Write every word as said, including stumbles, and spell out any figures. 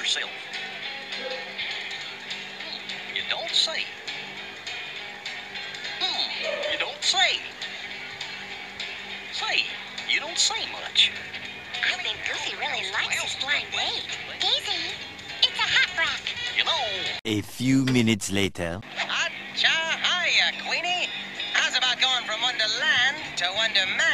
yourself. Hmm, you don't say. Hmm, you don't say. Say, you don't say much. I think Goofy really likes his blind date. Daisy, it's a hat rack. You know. A few minutes later. Acha, hiya, Queenie. How's about going from Wonderland to Wonderman?